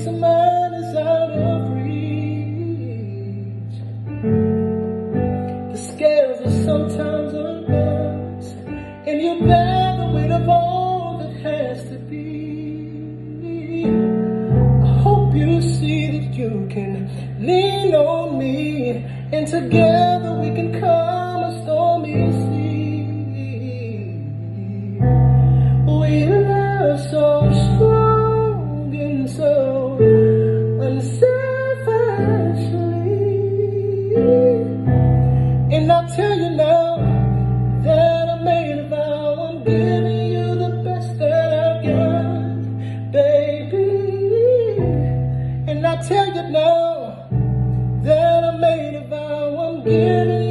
of mine is out of reach. The scales are sometimes unbalanced, and you bear the weight of all that has to be. I hope you see that you can lean on me, and together we can calm a stormy sea. We are so strong and so unselfishly, and I'll tell you now that I made a vow. I'm giving you the best that I've got, baby. And I tell you now that I made a vow. I'm giving